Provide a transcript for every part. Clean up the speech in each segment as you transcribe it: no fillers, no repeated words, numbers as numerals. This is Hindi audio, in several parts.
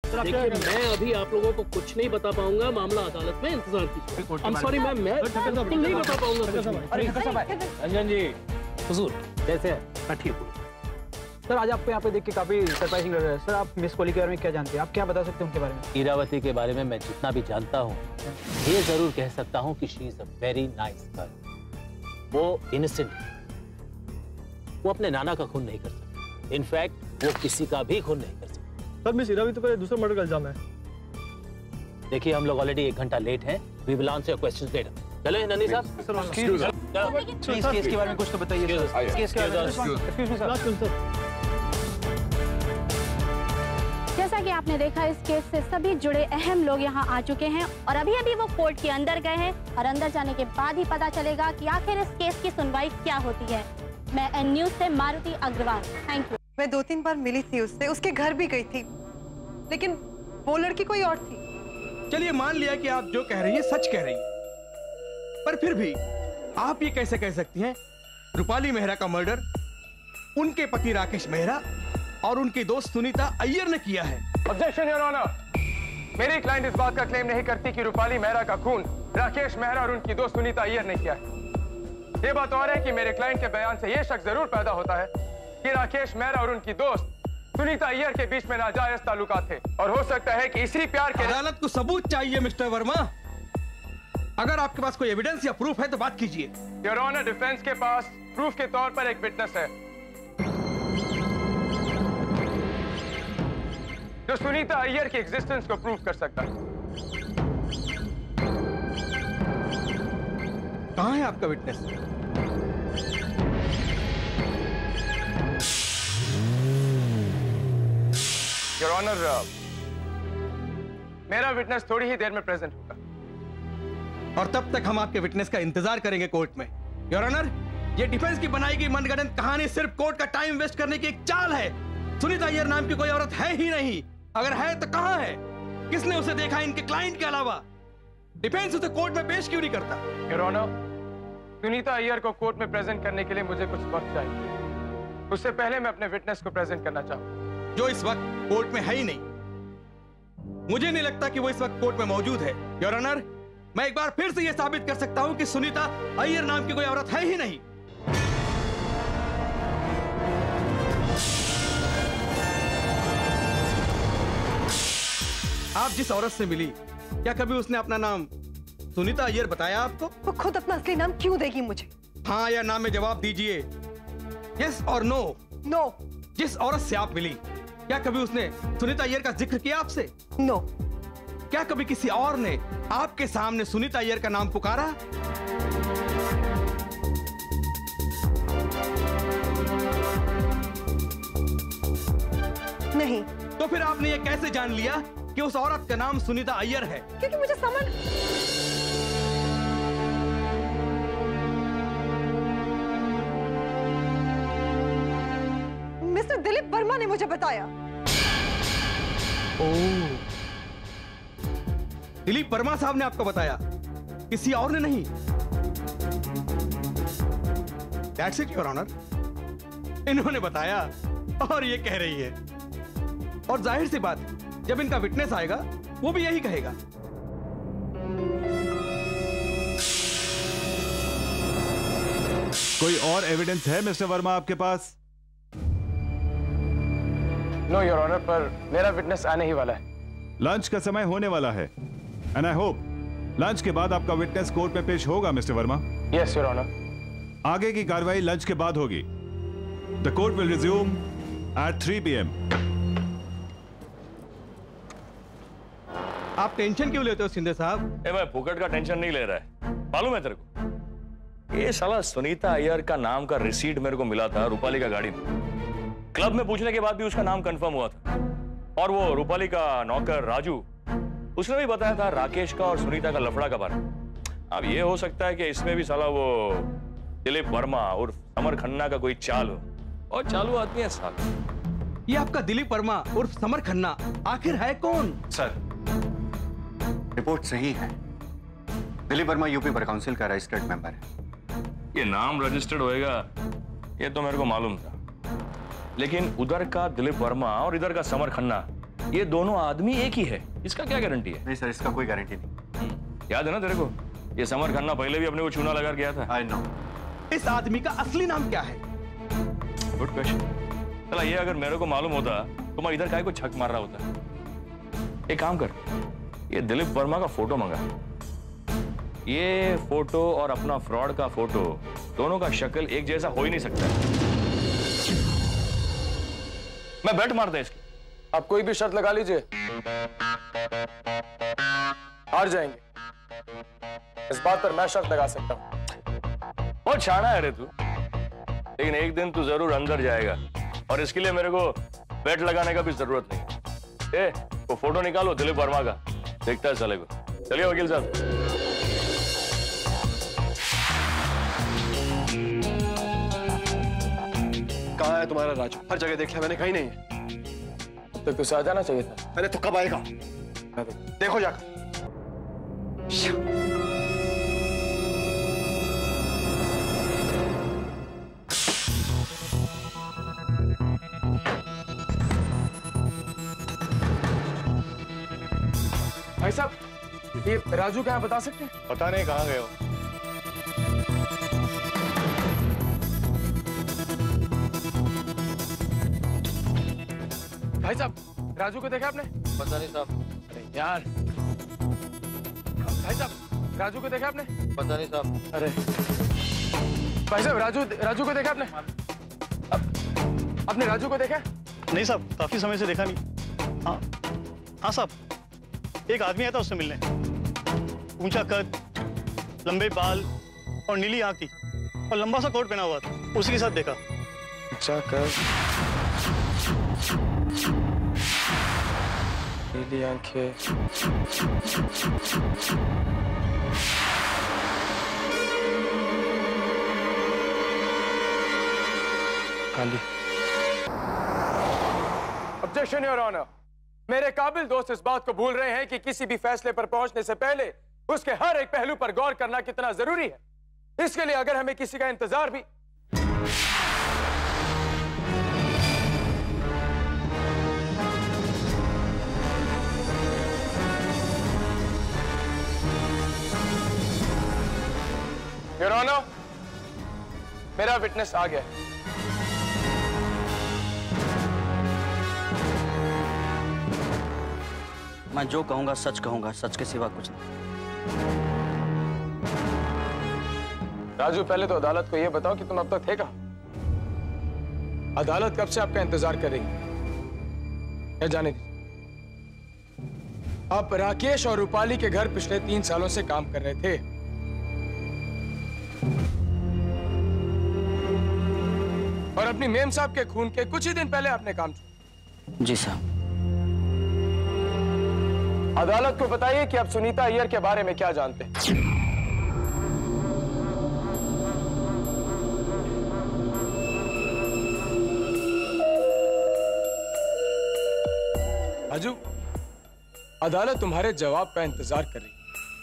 देखिए मैं अभी आप लोगों को कुछ नहीं बता पाऊंगा, मामला अदालत में इंतजार कीजिए। I'm sorry मैम, मैं बिल्कुल नहीं बता पाऊंगा। रंजन जी, हुजूर कैसे हैं? मैं ठीक हूँ सर। आज आपको यहाँ पे देख के काफी सरप्राइजिंग लग रहा है। सर आप मिस कोहली के बारे में क्या जानते हैं? आप क्या बता सकते हैं उनके बारे में? इरावती के बारे में मैं जितना भी जानता हूँ, ये जरूर कह सकता हूँ कि she is a very nice girl. वो इनोसेंट है, वो अपने नाना का खून नहीं कर सकती। इनफैक्ट वो किसी का भी खून नहीं कर सकती। सर मिस इरावती पर दूसरा मर्डर का इल्जाम है। देखिए हम लोग ऑलरेडी 1 घंटा लेट हैं। We will answer your questions later. चलो नंदी साहब, प्लीज केस के बारे में कुछ तो बताइए। केस के बारे में एक्सक्यूज मी सर। जैसा कि आपने देखा, इस केस से सभी जुड़े अहम लोग यहाँ आ चुके हैं और अभी अभी वो कोर्ट के अंदर गए हैं और अंदर जाने के बाद ही पता चलेगा कि आखिर इस केस की सुनवाई क्या होती है। मैं एन न्यूज से मारुति अग्रवाल, थैंक यू। मैं 2-3 बार मिली थी उससे, उसके घर भी गई थी, लेकिन वो लड़की कोई और थी। चलिए मान लिया कि आप जो कह रही हैं सच कह रही हैं, पर फिर भी आप ये कैसे कह सकती हैं रूपाली मेहरा का मर्डर उनके पति राकेश मेहरा और उनकी दोस्त सुनीता अय्यर ने किया है? Objection your honour. मेरी क्लाइंट इस बात का क्लेम नहीं करती कि रूपाली मेहरा का खून राकेश मेहरा और उनकी दोस्त सुनीता अय्यर ने किया है। ये बात और है कि मेरे क्लाइंट के बयान से यह शक जरूर पैदा होता है कि राकेश मेहरा और उनकी दोस्त सुनीता अय्यर के बीच में नाजायज ताल्लुकात थे और हो सकता है कि इसी प्यार के। अदालत को सबूत चाहिए मिस्टर वर्मा। अगर आपके पास कोई एविडेंस या प्रूफ है तो बात कीजिए। योर ऑनर, डिफेंस के पास प्रूफ के तौर पर एक विटनेस है जो सुनीता अय्यर की एग्जिस्टेंस को प्रूव कर सकता है। कहां है आपका विटनेस? योर ऑनर, मेरा विटनेस थोड़ी ही देर में प्रेजेंट होगा और तब तक हम आपके विटनेस का इंतजार करेंगे कोर्ट में। योर ऑनर, ये डिफेंस की बनाई गई मनगढ़ंत कहानी सिर्फ कोर्ट का टाइम वेस्ट करने की एक चाल है। सुनीता अय्यर नाम की कोई औरत है ही नहीं। अगर है तो कहां है? किसने उसे देखा इनके क्लाइंट के अलावा? डिफेंस उसे कोर्ट में पेश क्यों नहीं करता? योर ऑनर, सुनीता अय्यर को कोर्ट में प्रेजेंट करने के लिए मुझे कुछ वक्त चाहिए। उससे पहले मैं अपने विटनेस को प्रेजेंट करना चाहूँ जो इस वक्त कोर्ट में है ही नहीं। मुझे नहीं लगता कि वो इस वक्त कोर्ट में मौजूद है। योर ऑनर, मैं एक बार फिर से यह साबित कर सकता हूं कि सुनीता अय्यर नाम की कोई औरत है ही नहीं। आप जिस औरत से मिली, क्या कभी उसने अपना नाम सुनीता अय्यर बताया आपको? वो खुद अपना असली नाम क्यों देगी मुझे? हाँ या ना में जवाब दीजिए, यस और नो। नो। जिस औरत से आप मिली, क्या कभी उसने सुनीता अय्यर का जिक्र किया आपसे? नो। क्या कभी किसी और ने आपके सामने सुनीता अय्यर का नाम पुकारा? नहीं। तो फिर आपने ये कैसे जान लिया कि उस औरत का नाम सुनीता अय्यर है? क्योंकि मुझे समझ। मिस्टर दिलीप वर्मा ने मुझे बताया। ओह, दिलीप वर्मा साहब ने आपको बताया, किसी और ने नहीं? That's it, Your Honor. इन्होंने बताया और ये कह रही है, और जाहिर सी बात, जब इनका विटनेस आएगा वो भी यही कहेगा। कोई और एविडेंस है मिस्टर वर्मा आपके पास? नो योर ऑनर, पर मेरा विटनेस आने ही वाला है। लंच का समय होने वाला है एंड आई होप लंच के बाद आपका विटनेस कोर्ट में पेश होगा mister Verma. Yes your honour. आगे की कार्रवाई लंच के बाद होगी। The court will resume at 3 PM। आप टेंशन क्यों लेते हो सिंधे साहब? मैं फुकट का टेंशन नहीं ले रहा है, मालूम है तेरे को? ये साला सुनीता अय्यर का नाम का रिसीट मेरे को मिला था रूपाली का गाड़ी में। क्लब में पूछने के बाद भी उसका नाम कंफर्म हुआ था और वो रूपाली का नौकर राजू, उसने भी बताया था राकेश का और सुनीता का लफड़ा का बारे। अब ये हो सकता है कि इसमें भी साला वो दिलीप वर्मा और समर खन्ना का कोई चाल हो, और चालू आदमी है साला। ये आपका दिलीप वर्मा उर्फ समर खन्ना आखिर है कौन? सर, रिपोर्ट सही है। Dilip Verma UP bar council का रजिस्टर्ड मेंबर है। ये नाम रजिस्टर्ड होएगा ये तो मेरे को मालूम था, लेकिन उधर का दिलीप वर्मा और इधर का समर खन्ना ये दोनों आदमी एक ही है, इसका क्या गारंटी है? नहीं सर, इसका कोई गारंटी नहीं। याद है ना तेरे को, ये समर खन्ना पहले भी अपने को चूना लगा गया था। I know. इस आदमी का असली नाम क्या है? Good question. चला, ये अगर मेरे को मालूम होता तो मैं इधर काय को छक मार रहा होता। एक काम कर, ये दिलीप वर्मा का फोटो मंगा। ये फोटो और अपना फ्रॉड का फोटो, दोनों का शक्ल एक जैसा हो ही नहीं सकता। मैं बेट मारता इसकी। आप कोई भी शर्त लगा लीजिए, हार जाएंगे। इस बात पर मैं शर्त लगा सकता हूं। बहुत शाना है रे तू, लेकिन एक दिन तू जरूर अंदर जाएगा और इसके लिए मेरे को बेट लगाने का भी जरूरत नहीं। ए, वो फोटो निकालो दिलीप वर्मा का, देखता है साले को। चलिए वकील साहब। कहाँ है तुम्हारा राजू? हर जगह देख लिया मैंने, कहीं नहीं है। तो तुझे आ जाना चाहिए था। अरे तो कब आएगा? देखो जाकर। भाई साहब, ये राजू कहाँ बता सकते हैं? पता नहीं कहाँ गए हो। भाई साहब, राजू को देखा आपने? पता नहीं साहब। अरे यार, भाई साहब, राजू को देखा आपने? पता नहीं साहब। अरे भाई साहब, राजू को देखा आपने? आपने राजू को देखा? नहीं साहब, काफी समय से देखा नहीं। हाँ साहब, एक आदमी आया था उससे मिलने। ऊंचा कद, लंबे बाल और नीली आंख थी और लंबा सा कोट पहना हुआ था, उसी के साथ देखा। ऊंचा कद, नीली आंखें, काली। Objection your honour. मेरे काबिल दोस्त इस बात को भूल रहे हैं कि किसी भी फैसले पर पहुंचने से पहले उसके हर एक पहलू पर गौर करना कितना जरूरी है। इसके लिए अगर हमें किसी का इंतजार भी योर ऑनर, मेरा विटनेस आ गया। मैं जो कहूंगा सच कहूंगा, सच के सिवा कुछ नहीं। राजू, पहले तो अदालत को यह बताओ कि तुम अब तक थे कहां? अदालत कब से आपका इंतजार कर रही है? यह जाने दीजिए। आप राकेश और रूपाली के घर पिछले 3 सालों से काम कर रहे थे। और अपनी मेम साहब के खून के कुछ ही दिन पहले आपने काम छोड़ा। जी साहब। अदालत को बताइए कि आप सुनीता अय्यर के बारे में क्या जानते हैं। राजू, अदालत तुम्हारे जवाब का इंतजार कर रही है।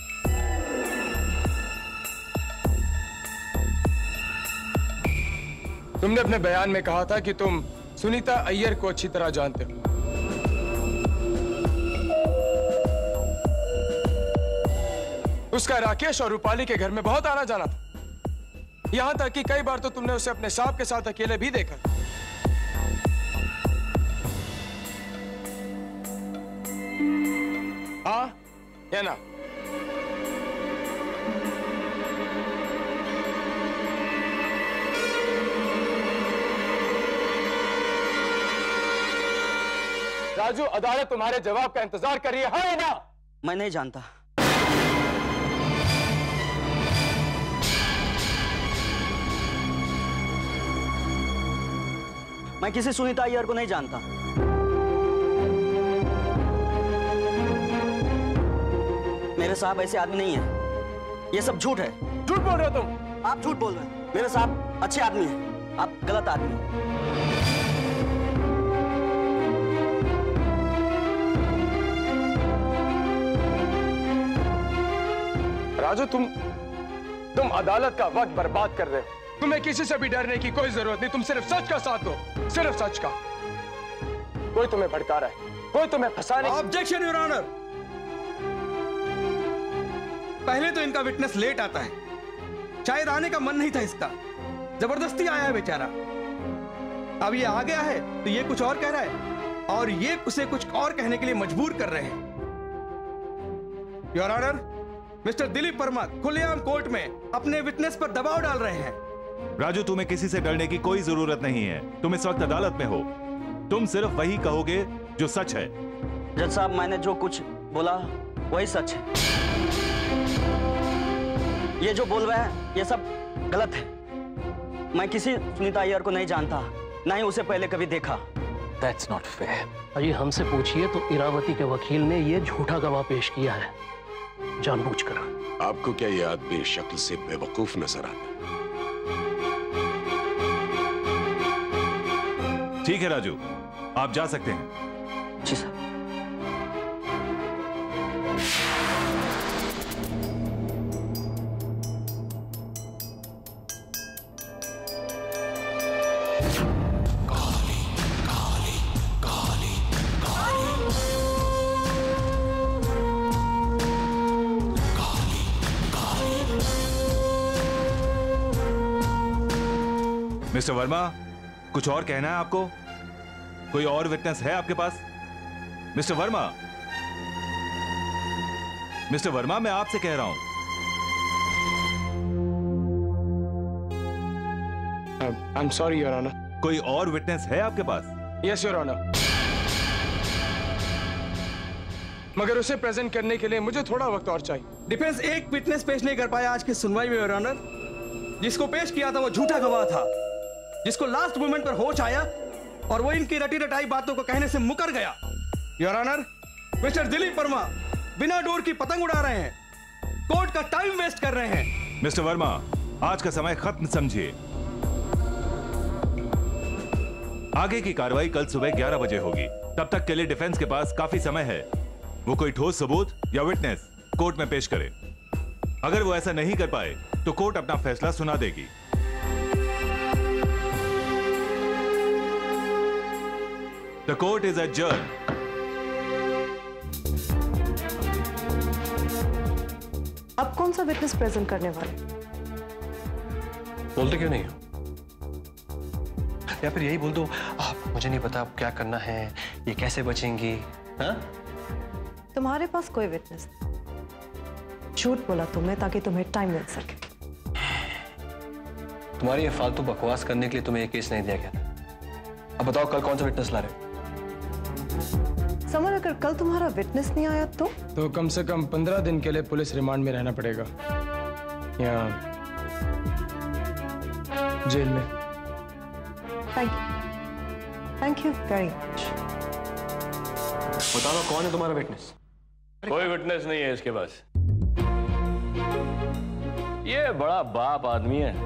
तुमने अपने बयान में कहा था कि तुम सुनीता अय्यर को अच्छी तरह जानते हो। उसका राकेश और रूपाली के घर में बहुत आना जाना था। यहां तक कि कई बार तो तुमने उसे अपने साहब के साथ अकेले भी देखा। हाँ या ना? राजू, अदालत तुम्हारे जवाब का इंतजार कर रही है, हाँ या ना? मैं नहीं जानता। मैं किसी सुनीता अय्यर को नहीं जानता। मेरे साहब ऐसे आदमी नहीं है। ये सब झूठ है। झूठ बोल रहे हो तुम? आप झूठ बोल रहे हैं। मेरे साहब अच्छे आदमी हैं, आप गलत आदमी हैं। राजू, तुम अदालत का वक्त बर्बाद कर रहे हो। तुम्हें किसी से भी डरने की कोई जरूरत नहीं। तुम सिर्फ सच का साथ दो, सिर्फ सच का। कोई तुम्हें भड़का रहा है। कोई तुम्हें फंसाने। Objection your honour. पहले तो इनका विटनेस लेट आता है, शायद आने का मन नहीं था इसका, जबरदस्ती आया है बेचारा। अब ये आ गया है तो ये कुछ और कह रहा है और ये उसे कुछ और कहने के लिए मजबूर कर रहे हैं। Your honour, mister Dilip Verma खुलेआम कोर्ट में अपने विटनेस पर दबाव डाल रहे हैं। राजू, तुम्हें किसी से डरने की कोई जरूरत नहीं है। तुम इस वक्त अदालत में हो, तुम सिर्फ वही कहोगे जो सच है। जज साहब, मैंने जो कुछ बोला वही सच है। ये जो बोल रहा है ये सब गलत है। मैं किसी सुनीता अय्यर को नहीं जानता, ना ही उसे पहले कभी देखा। That's not fair. अजी हमसे पूछिए तो इरावती के वकील ने ये झूठा गवाह पेश किया है, जानबूझकर। आपको क्या ये आदमी शक्ल से बेवकूफ नजर आता है? ठीक है राजू, आप जा सकते हैं। जी सर। मिस्टर वर्मा, कुछ और कहना है आपको? कोई और विटनेस है आपके पास? मिस्टर वर्मा, मिस्टर वर्मा, मैं आपसे कह रहा हूं। I am sorry your honour. कोई और विटनेस है आपके पास? यस योर ऑनर, मगर उसे प्रेजेंट करने के लिए मुझे थोड़ा वक्त और चाहिए। डिफेंस एक विटनेस पेश नहीं कर पाया आज की सुनवाई में योर ऑनर। जिसको पेश किया था वो झूठा गवाह था, जिसको लास्ट मोमेंट पर होश आया और वो इनकी रटी रटाई बातों को कहने से मुकर गया। Your honour, mister Dilip Verma बिना डोर की पतंग उड़ा रहे हैं, कोर्ट का टाइम वेस्ट कर रहे हैं। मिस्टर वर्मा, आज का समय खत्म समझिए। आगे की कार्रवाई कल सुबह 11 बजे होगी। तब तक के लिए डिफेंस के पास काफी समय है। वो कोई ठोस सबूत या विटनेस कोर्ट में पेश करे। अगर वो ऐसा नहीं कर पाए तो कोर्ट अपना फैसला सुना देगी। The court is adjourned. अब कौन सा विटनेस प्रेजेंट करने वाले? बोलते क्यों नहीं हो? या फिर यही बोल दो, मुझे नहीं पता अब क्या करना है, ये कैसे बचेंगी? हाँ? तुम्हारे पास कोई विटनेस नहीं। झूठ बोला तुमने ताकि तुम्हें टाइम मिल सके। तुम्हारी ये फालतू बकवास करने के लिए तुम्हें ये केस नहीं दिया गया था। अब बताओ कल कौन सा विटनेस ला रहे हो? समर, अगर कल तुम्हारा विटनेस नहीं आया तो कम से कम 15 दिन के लिए पुलिस रिमांड में रहना पड़ेगा या जेल में। Thank you very much. बताओ कौन है तुम्हारा विटनेस? कोई विटनेस नहीं है इसके पास। ये बड़ा बाप आदमी है।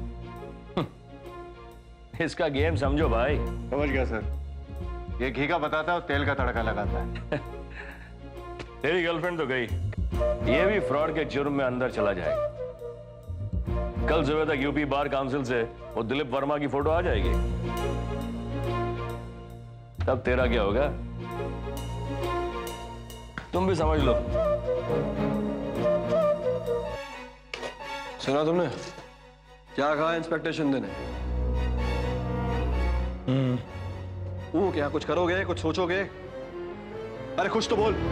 इसका गेम समझो भाई। समझ गया सर। ये घी का बताता है और तेल का तड़का लगाता है। तेरी गर्लफ्रेंड तो गई, ये भी फ्रॉड के जुर्म में अंदर चला जाएगा। कल सुबह तक यूपी बार काउंसिल से वो दिलीप वर्मा की फोटो आ जाएगी। तब तेरा क्या होगा तुम भी समझ लो। सुना तुमने क्या कहा इंस्पेक्टर शिंदे ने? वो क्या कुछ करोगे, कुछ सोचोगे? अरे कुछ तो बोल।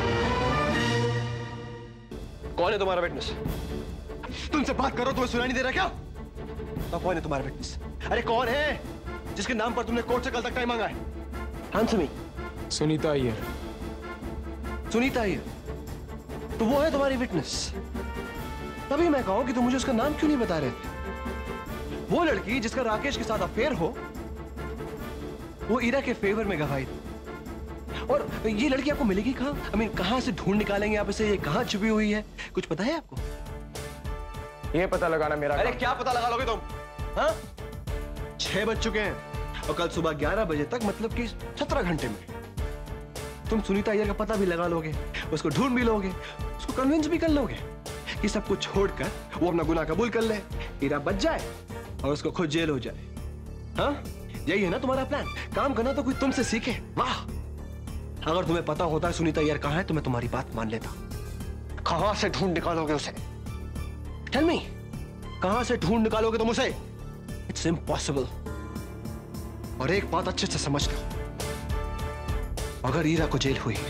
कौन है तुम्हारा विटनेस? तुमसे बात करो, तुम्हें सुनाई नहीं दे रहा क्या? तो कौन है तुम्हारा विटनेस? अरे कौन है जिसके नाम पर तुमने कोर्ट से कल तक टाइम मांगा है? Answer me. सुनीता अय्यर। सुनीता अय्यर? तो वो है तुम्हारी विटनेस? तभी मैं कहूं कि तुम मुझे उसका नाम क्यों नहीं बता रहे थे? वो लड़की जिसका राकेश के साथ अफेयर हो, वो ईरा के फेवर में गवाही थी। और ये लड़की आपको मिलेगी कहां? आई मीन कहां से ढूंढ निकालेंगे आप इसे? ये कहां छुपी हुई है? कुछ पता है आपको? ये पता लगाना मेरा। अरे क्या पता लगा लोगे तुम? हाँ? 6 बज चुके हैं और कल सुबह 11 बजे तक, मतलब कि 17 घंटे में तुम सुनीता अय्यर का पता भी लगा लोगे, उसको ढूंढ भी लोगे, उसको कन्विंस भी कर लोगे कि सब कुछ छोड़कर वो अपना गुनाह कबूल कर ले, ईरा बच जाए और उसको खुद जेल हो जाए। हाँ, यही है ना तुम्हारा प्लान? काम करना तो कोई तुमसे सीखे। वाह, अगर तुम्हें पता होता है सुनीता अय्यर कहाँ है तो मैं तुम्हारी बात मान लेता। कहां से ढूंढ निकालोगे उसे? टेल मी, कहां से ढूंढ निकालोगे तुम उसे? It's impossible. और एक बात अच्छे से समझ लो, अगर ईरा को जेल हुई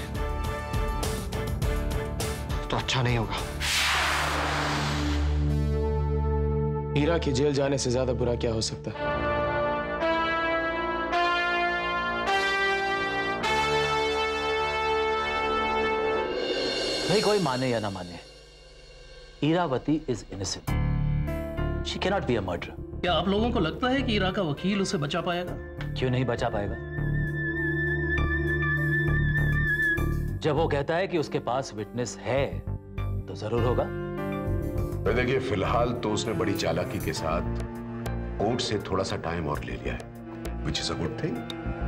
तो अच्छा नहीं होगा। ईरा की जेल जाने से ज्यादा बुरा क्या हो सकता है? भाई कोई माने या ना माने, Iravati is innocent. She cannot be a murderer. क्या आप लोगों को लगता है कि ईरा का वकील उसे बचा पाएगा? क्यों नहीं बचा पाएगा? जब वो कहता है कि उसके पास विटनेस है तो जरूर होगा। तो देखिए, फिलहाल तो उसने बड़ी चालाकी के साथ कोर्ट से थोड़ा सा टाइम और ले लिया है, which is a good thing.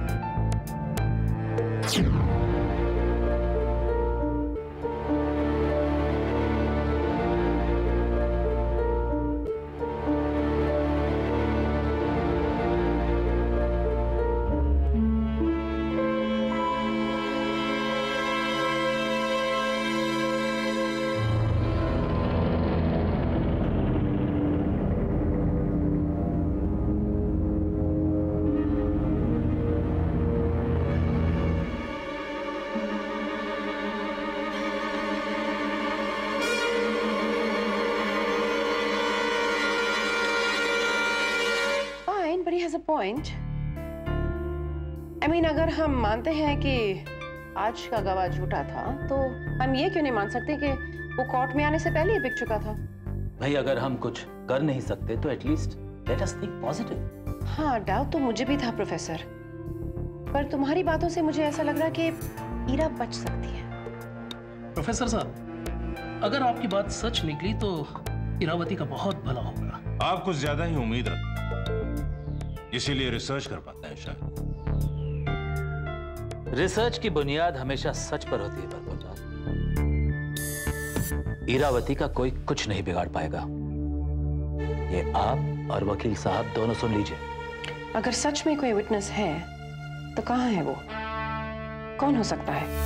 Point. I mean, अगर हम मानते हैं कि आज का गवाह झूठा था तो हम ये क्यों नहीं मान सकते कि वो कोर्ट में आने से पहले ही बिक चुका था? भाई अगर हम कुछ कर नहीं सकते तो at least let us think positive. हाँ, डाउट तो मुझे भी था प्रोफेसर, पर तुम्हारी बातों से मुझे ऐसा लग रहा कि ईरा बच सकती है। प्रोफेसर साहब, अगर आपकी बात सच निकली तो ईरावती का बहुत भला होगा। आप कुछ ज्यादा ही उम्मीद रखते, इसीलिए रिसर्च कर पाते हैं शायद। रिसर्च की बुनियाद हमेशा सच पर होती है बरबोला। ईरावती का कोई कुछ नहीं बिगाड़ पाएगा। ये आप और वकील साहब दोनों सुन लीजिए। अगर सच में कोई विटनेस है तो कहाँ है वो? कौन हो सकता है?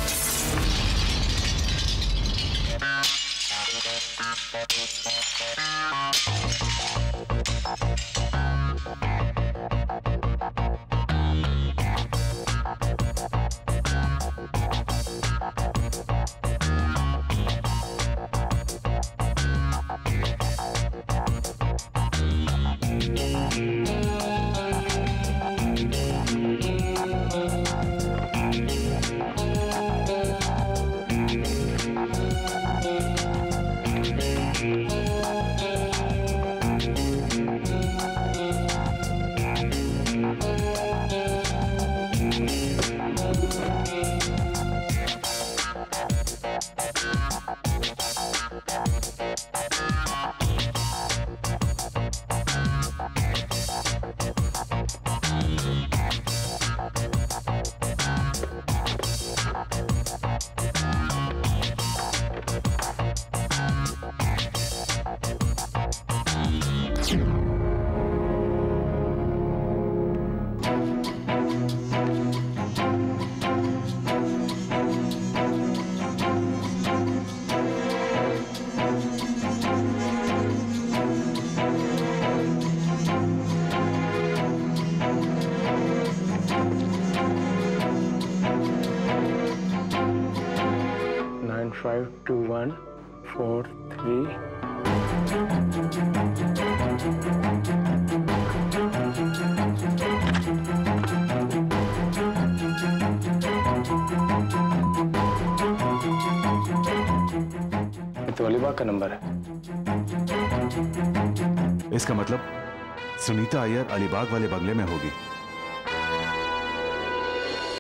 तो अलीबाग का नंबर है। इसका मतलब सुनीता अय्यर अलीबाग वाले बंगले में होगी।